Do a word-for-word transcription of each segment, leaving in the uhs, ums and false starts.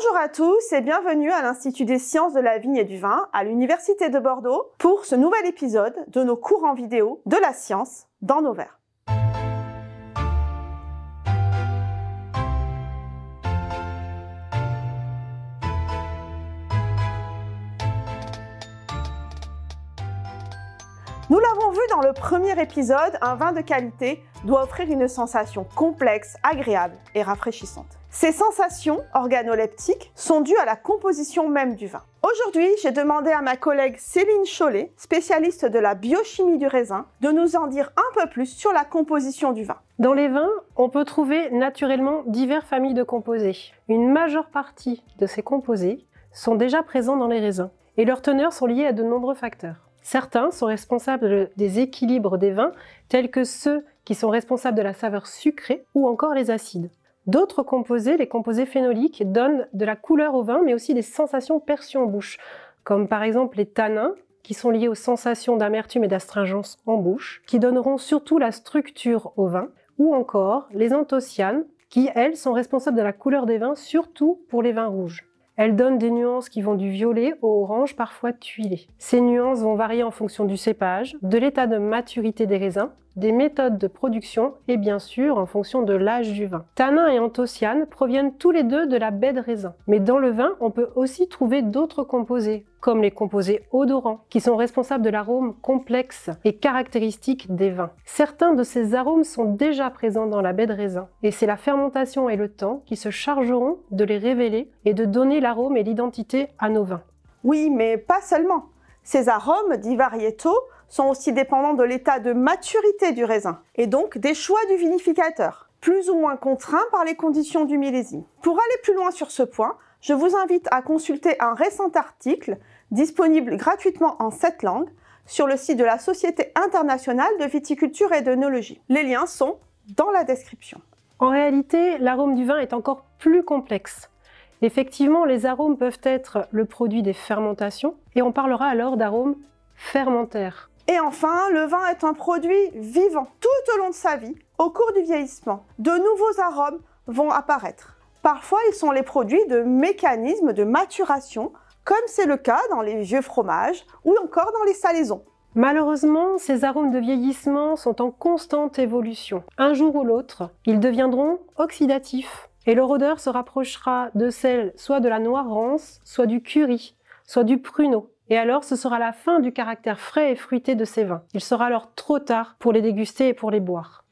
Bonjour à tous et bienvenue à l'Institut des sciences de la vigne et du vin à l'Université de Bordeaux pour ce nouvel épisode de nos cours en vidéo de la science dans nos verres. Nous l'avons vu dans le premier épisode, un vin de qualité doit offrir une sensation complexe, agréable et rafraîchissante. Ces sensations organoleptiques sont dues à la composition même du vin. Aujourd'hui, j'ai demandé à ma collègue Céline Chollet, spécialiste de la biochimie du raisin, de nous en dire un peu plus sur la composition du vin. Dans les vins, on peut trouver naturellement diverses familles de composés. Une majeure partie de ces composés sont déjà présents dans les raisins et leurs teneurs sont liées à de nombreux facteurs. Certains sont responsables des équilibres des vins, tels que ceux qui sont responsables de la saveur sucrée ou encore les acides. D'autres composés, les composés phénoliques, donnent de la couleur au vin, mais aussi des sensations perçues en bouche, comme par exemple les tanins, qui sont liés aux sensations d'amertume et d'astringence en bouche, qui donneront surtout la structure au vin, ou encore les anthocyanes, qui, elles, sont responsables de la couleur des vins, surtout pour les vins rouges. Elles donnent des nuances qui vont du violet au orange, parfois tuilé. Ces nuances vont varier en fonction du cépage, de l'état de maturité des raisins, des méthodes de production et bien sûr en fonction de l'âge du vin. Tanins et anthocyanes proviennent tous les deux de la baie de raisin. Mais dans le vin, on peut aussi trouver d'autres composés, comme les composés odorants, qui sont responsables de l'arôme complexe et caractéristique des vins. Certains de ces arômes sont déjà présents dans la baie de raisin, et c'est la fermentation et le temps qui se chargeront de les révéler et de donner l'arôme et l'identité à nos vins. Oui, mais pas seulement. Ces arômes, dits variétaux, sont aussi dépendants de l'état de maturité du raisin, et donc des choix du vinificateur, plus ou moins contraints par les conditions du millésime. Pour aller plus loin sur ce point, je vous invite à consulter un récent article, disponible gratuitement en sept langues, sur le site de la Société internationale de viticulture et d'œnologie. Les liens sont dans la description. En réalité, l'arôme du vin est encore plus complexe. Effectivement, les arômes peuvent être le produit des fermentations, et on parlera alors d'arômes fermentaires. Et enfin, le vin est un produit vivant. Tout au long de sa vie, au cours du vieillissement, de nouveaux arômes vont apparaître. Parfois, ils sont les produits de mécanismes de maturation, comme c'est le cas dans les vieux fromages ou encore dans les salaisons. Malheureusement, ces arômes de vieillissement sont en constante évolution. Un jour ou l'autre, ils deviendront oxydatifs et leur odeur se rapprochera de celle soit de la noire rance, soit du curry, soit du pruneau. Et alors, ce sera la fin du caractère frais et fruité de ces vins. Il sera alors trop tard pour les déguster et pour les boire.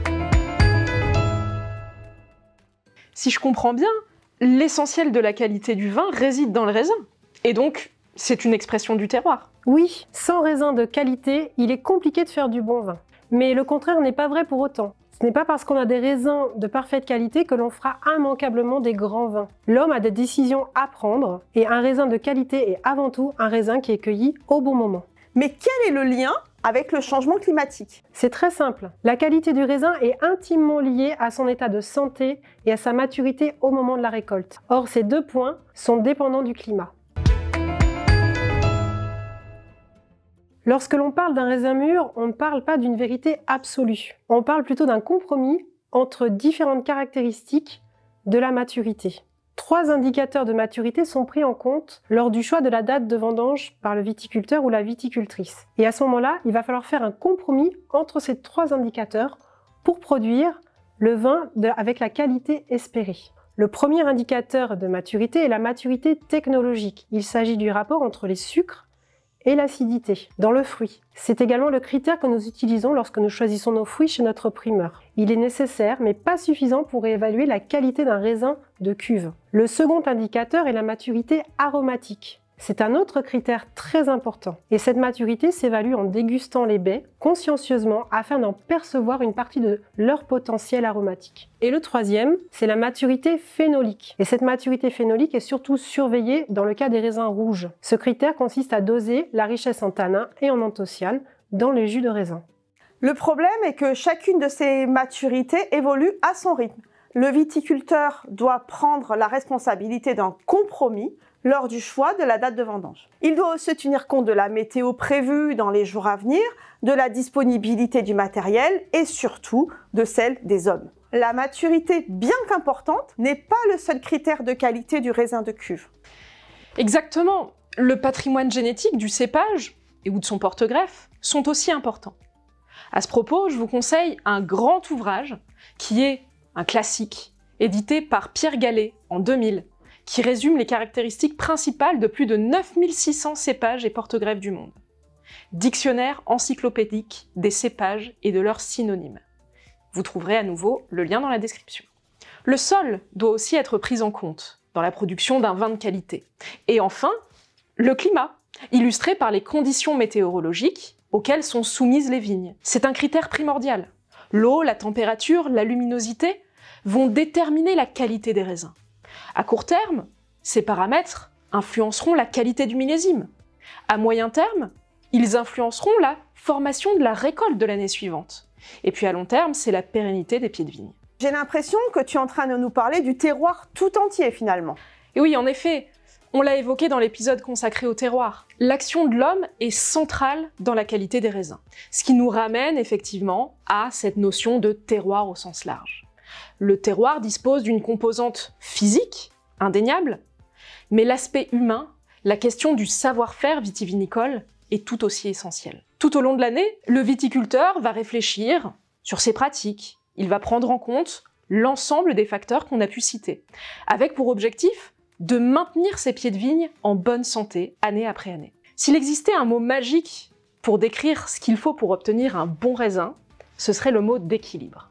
Si je comprends bien, l'essentiel de la qualité du vin réside dans le raisin. Et donc, c'est une expression du terroir. Oui, sans raisin de qualité, il est compliqué de faire du bon vin. Mais le contraire n'est pas vrai pour autant. Ce n'est pas parce qu'on a des raisins de parfaite qualité que l'on fera immanquablement des grands vins. L'homme a des décisions à prendre et un raisin de qualité est avant tout un raisin qui est cueilli au bon moment. Mais quel est le lien avec le changement climatique? C'est très simple. La qualité du raisin est intimement liée à son état de santé et à sa maturité au moment de la récolte. Or, ces deux points sont dépendants du climat. Lorsque l'on parle d'un raisin mûr, on ne parle pas d'une vérité absolue. On parle plutôt d'un compromis entre différentes caractéristiques de la maturité. Trois indicateurs de maturité sont pris en compte lors du choix de la date de vendange par le viticulteur ou la viticultrice. Et à ce moment-là, il va falloir faire un compromis entre ces trois indicateurs pour produire le vin de, avec la qualité espérée. Le premier indicateur de maturité est la maturité technologique. Il s'agit du rapport entre les sucres et l'acidité dans le fruit. C'est également le critère que nous utilisons lorsque nous choisissons nos fruits chez notre primeur. Il est nécessaire, mais pas suffisant pour évaluer la qualité d'un raisin de cuve. Le second indicateur est la maturité aromatique. C'est un autre critère très important. Et cette maturité s'évalue en dégustant les baies consciencieusement afin d'en percevoir une partie de leur potentiel aromatique. Et le troisième, c'est la maturité phénolique. Et cette maturité phénolique est surtout surveillée dans le cas des raisins rouges. Ce critère consiste à doser la richesse en tanins et en anthocyanes dans les jus de raisin. Le problème est que chacune de ces maturités évolue à son rythme. Le viticulteur doit prendre la responsabilité d'un compromis lors du choix de la date de vendange. Il doit aussi tenir compte de la météo prévue dans les jours à venir, de la disponibilité du matériel et surtout de celle des hommes. la maturité, bien qu'importante, n'est pas le seul critère de qualité du raisin de cuve. Exactement. Le patrimoine génétique du cépage et ou de son porte-greffe sont aussi importants. À ce propos, je vous conseille un grand ouvrage qui est un classique, édité par Pierre Gallet en deux mille, qui résume les caractéristiques principales de plus de neuf mille six cents cépages et porte-greffes du monde. Dictionnaire encyclopédique des cépages et de leurs synonymes. Vous trouverez à nouveau le lien dans la description. Le sol doit aussi être pris en compte dans la production d'un vin de qualité. Et enfin, le climat, illustré par les conditions météorologiques auxquelles sont soumises les vignes. C'est un critère primordial. L'eau, la température, la luminosité vont déterminer la qualité des raisins. À court terme, ces paramètres influenceront la qualité du millésime. À moyen terme, ils influenceront la formation de la récolte de l'année suivante. Et puis à long terme, c'est la pérennité des pieds de vigne. J'ai l'impression que tu es en train de nous parler du terroir tout entier finalement. Et oui, en effet, on l'a évoqué dans l'épisode consacré au terroir. L'action de l'homme est centrale dans la qualité des raisins. Ce qui nous ramène effectivement à cette notion de terroir au sens large. Le terroir dispose d'une composante physique, indéniable, mais l'aspect humain, la question du savoir-faire vitivinicole est tout aussi essentielle. Tout au long de l'année, le viticulteur va réfléchir sur ses pratiques, il va prendre en compte l'ensemble des facteurs qu'on a pu citer, avec pour objectif de maintenir ses pieds de vigne en bonne santé année après année. S'il existait un mot magique pour décrire ce qu'il faut pour obtenir un bon raisin, ce serait le mot d'équilibre.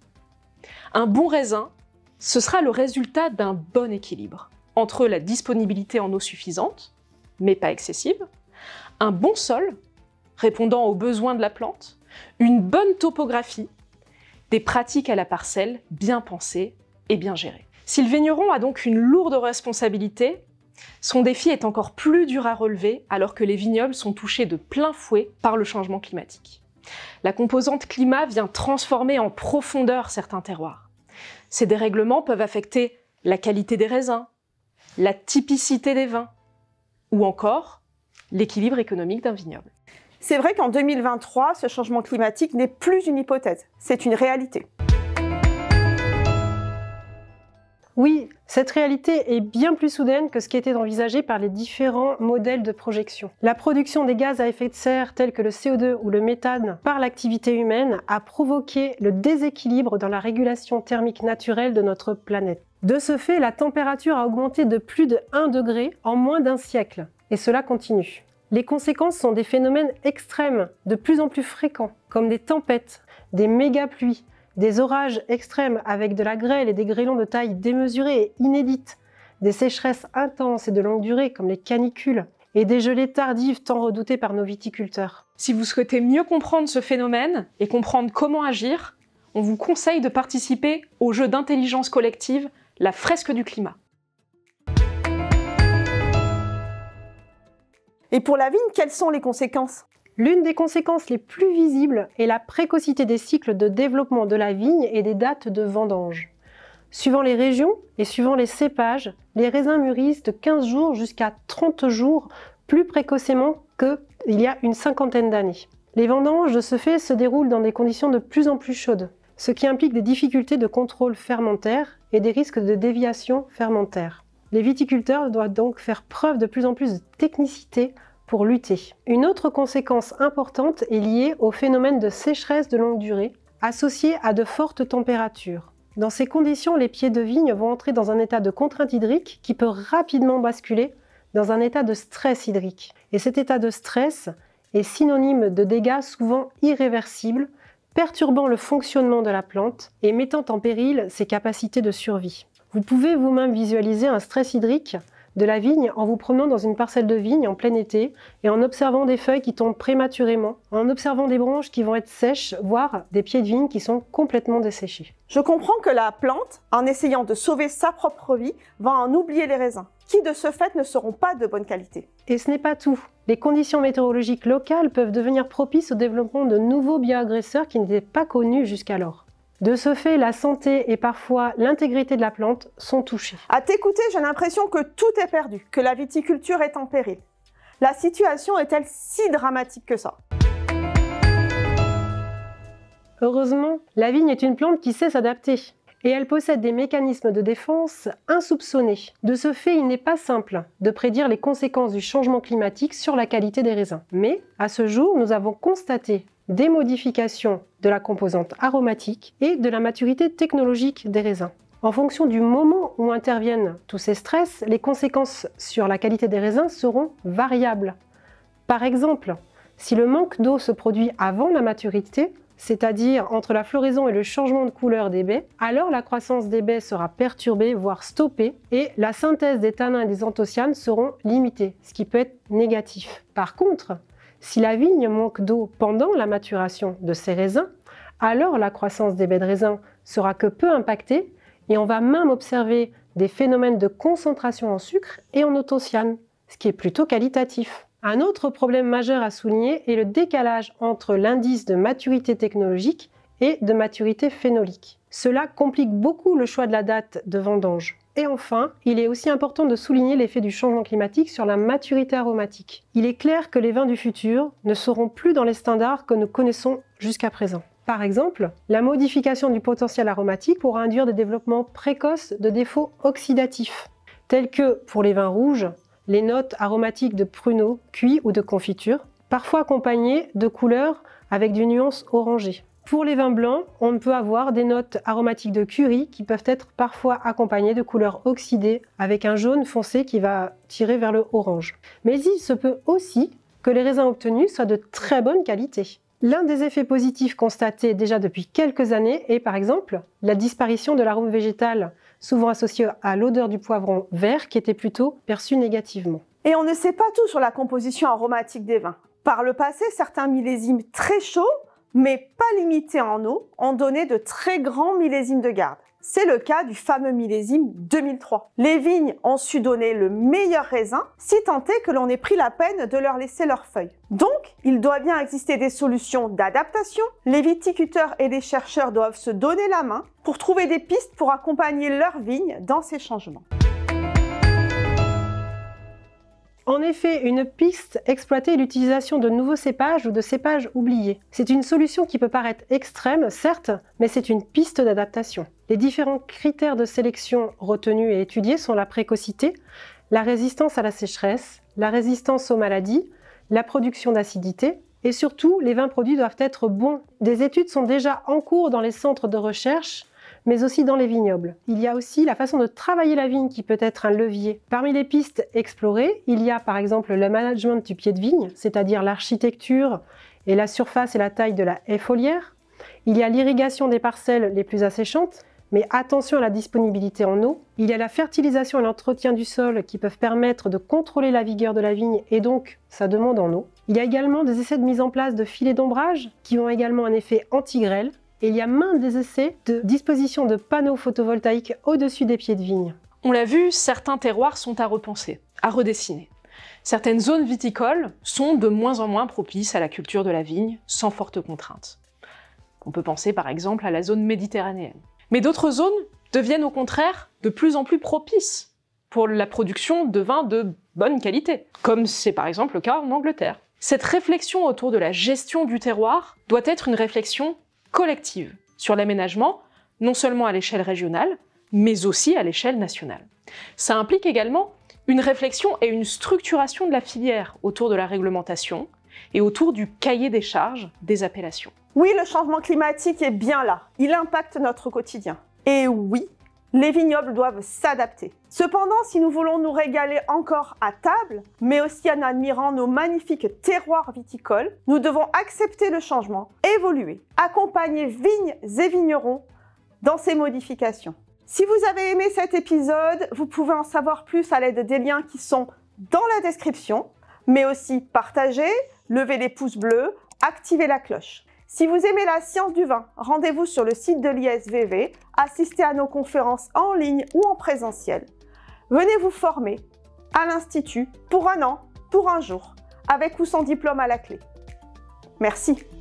Un bon raisin, ce sera le résultat d'un bon équilibre entre la disponibilité en eau suffisante, mais pas excessive, un bon sol, répondant aux besoins de la plante, une bonne topographie, des pratiques à la parcelle bien pensées et bien gérées. Si le vigneron a donc une lourde responsabilité, son défi est encore plus dur à relever alors que les vignobles sont touchés de plein fouet par le changement climatique. La composante climat vient transformer en profondeur certains terroirs. Ces dérèglements peuvent affecter la qualité des raisins, la typicité des vins, ou encore l'équilibre économique d'un vignoble. C'est vrai qu'en deux mille vingt-trois, ce changement climatique n'est plus une hypothèse, c'est une réalité. Oui, cette réalité est bien plus soudaine que ce qui était envisagé par les différents modèles de projection. La production des gaz à effet de serre tels que le C O deux ou le méthane par l'activité humaine a provoqué le déséquilibre dans la régulation thermique naturelle de notre planète. De ce fait, la température a augmenté de plus de un degré en moins d'un siècle, et cela continue. Les conséquences sont des phénomènes extrêmes, de plus en plus fréquents, comme des tempêtes, des méga-pluies, des orages extrêmes avec de la grêle et des grêlons de taille démesurée et inédite, des sécheresses intenses et de longue durée comme les canicules, et des gelées tardives tant redoutées par nos viticulteurs. Si vous souhaitez mieux comprendre ce phénomène et comprendre comment agir, on vous conseille de participer au jeu d'intelligence collective La fresque du climat. Et pour la vigne, quelles sont les conséquences ? L'une des conséquences les plus visibles est la précocité des cycles de développement de la vigne et des dates de vendange. Suivant les régions et suivant les cépages, les raisins mûrissent de quinze jours jusqu'à trente jours plus précocement qu'il y a une cinquantaine d'années. Les vendanges, de ce fait, se déroulent dans des conditions de plus en plus chaudes, ce qui implique des difficultés de contrôle fermentaire et des risques de déviation fermentaire. Les viticulteurs doivent donc faire preuve de plus en plus de technicité pour lutter. Une autre conséquence importante est liée au phénomène de sécheresse de longue durée, associé à de fortes températures. Dans ces conditions, les pieds de vigne vont entrer dans un état de contrainte hydrique qui peut rapidement basculer dans un état de stress hydrique. Et cet état de stress est synonyme de dégâts souvent irréversibles, perturbant le fonctionnement de la plante et mettant en péril ses capacités de survie. Vous pouvez vous-même visualiser un stress hydrique de la vigne en vous promenant dans une parcelle de vigne en plein été et en observant des feuilles qui tombent prématurément, en observant des branches qui vont être sèches, voire des pieds de vigne qui sont complètement desséchés. Je comprends que la plante, en essayant de sauver sa propre vie, va en oublier les raisins, qui de ce fait ne seront pas de bonne qualité. Et ce n'est pas tout. Les conditions météorologiques locales peuvent devenir propices au développement de nouveaux bioagresseurs qui n'étaient pas connus jusqu'alors. De ce fait, la santé et parfois l'intégrité de la plante sont touchées. À t'écouter, j'ai l'impression que tout est perdu, que la viticulture est en péril. La situation est-elle si dramatique que ça ? Heureusement, la vigne est une plante qui sait s'adapter. Et elle possède des mécanismes de défense insoupçonnés. De ce fait, il n'est pas simple de prédire les conséquences du changement climatique sur la qualité des raisins. Mais, à ce jour, nous avons constaté des modifications de la composante aromatique et de la maturité technologique des raisins. En fonction du moment où interviennent tous ces stress, les conséquences sur la qualité des raisins seront variables. Par exemple, si le manque d'eau se produit avant la maturité, c'est-à-dire entre la floraison et le changement de couleur des baies, alors la croissance des baies sera perturbée, voire stoppée, et la synthèse des tanins et des anthocyanes seront limitées, ce qui peut être négatif. Par contre, si la vigne manque d'eau pendant la maturation de ses raisins, alors la croissance des baies de raisin sera que peu impactée, et on va même observer des phénomènes de concentration en sucre et en anthocyanes, ce qui est plutôt qualitatif. Un autre problème majeur à souligner est le décalage entre l'indice de maturité technologique et de maturité phénolique. Cela complique beaucoup le choix de la date de vendange. Et enfin, il est aussi important de souligner l'effet du changement climatique sur la maturité aromatique. Il est clair que les vins du futur ne seront plus dans les standards que nous connaissons jusqu'à présent. Par exemple, la modification du potentiel aromatique pourra induire des développements précoces de défauts oxydatifs, tels que, pour les vins rouges, les notes aromatiques de pruneau, cuit ou de confiture, parfois accompagnées de couleurs avec des nuances orangées. Pour les vins blancs, on peut avoir des notes aromatiques de curry qui peuvent être parfois accompagnées de couleurs oxydées avec un jaune foncé qui va tirer vers le orange. Mais il se peut aussi que les raisins obtenus soient de très bonne qualité. L'un des effets positifs constatés déjà depuis quelques années est par exemple la disparition de l'arôme végétal, souvent associé à l'odeur du poivron vert qui était plutôt perçue négativement. Et on ne sait pas tout sur la composition aromatique des vins. Par le passé, certains millésimes très chauds, mais pas limités en eau, ont donné de très grands millésimes de garde. C'est le cas du fameux millésime deux mille trois. Les vignes ont su donner le meilleur raisin, si tant est que l'on ait pris la peine de leur laisser leurs feuilles. Donc, il doit bien exister des solutions d'adaptation. Les viticulteurs et les chercheurs doivent se donner la main pour trouver des pistes pour accompagner leurs vignes dans ces changements. En effet, une piste exploiter l'utilisation de nouveaux cépages ou de cépages oubliés. C'est une solution qui peut paraître extrême, certes, mais c'est une piste d'adaptation. Les différents critères de sélection retenus et étudiés sont la précocité, la résistance à la sécheresse, la résistance aux maladies, la production d'acidité, et surtout, les vins produits doivent être bons. Des études sont déjà en cours dans les centres de recherche, mais aussi dans les vignobles. Il y a aussi la façon de travailler la vigne qui peut être un levier. Parmi les pistes explorées, il y a par exemple le management du pied de vigne, c'est-à-dire l'architecture et la surface et la taille de la haie foliaire. Il y a l'irrigation des parcelles les plus asséchantes, mais attention à la disponibilité en eau. Il y a la fertilisation et l'entretien du sol qui peuvent permettre de contrôler la vigueur de la vigne et donc sa demande en eau. Il y a également des essais de mise en place de filets d'ombrage qui ont également un effet anti-grêle. Et il y a maintes des essais de disposition de panneaux photovoltaïques au-dessus des pieds de vigne. On l'a vu, certains terroirs sont à repenser, à redessiner. Certaines zones viticoles sont de moins en moins propices à la culture de la vigne, sans forte contrainte. On peut penser par exemple à la zone méditerranéenne. Mais d'autres zones deviennent au contraire de plus en plus propices pour la production de vins de bonne qualité, comme c'est par exemple le cas en Angleterre. Cette réflexion autour de la gestion du terroir doit être une réflexion collective sur l'aménagement, non seulement à l'échelle régionale, mais aussi à l'échelle nationale. Ça implique également une réflexion et une structuration de la filière autour de la réglementation et autour du cahier des charges des appellations. Oui, le changement climatique est bien là, il impacte notre quotidien. Et oui, les vignobles doivent s'adapter. Cependant, si nous voulons nous régaler encore à table, mais aussi en admirant nos magnifiques terroirs viticoles, nous devons accepter le changement, évoluer, accompagner vignes et vignerons dans ces modifications. Si vous avez aimé cet épisode, vous pouvez en savoir plus à l'aide des liens qui sont dans la description, mais aussi partager, lever les pouces bleus, activer la cloche. Si vous aimez la science du vin, rendez-vous sur le site de l'I S V V, assistez à nos conférences en ligne ou en présentiel. Venez vous former à l'Institut pour un an, pour un jour, avec ou sans diplôme à la clé. Merci.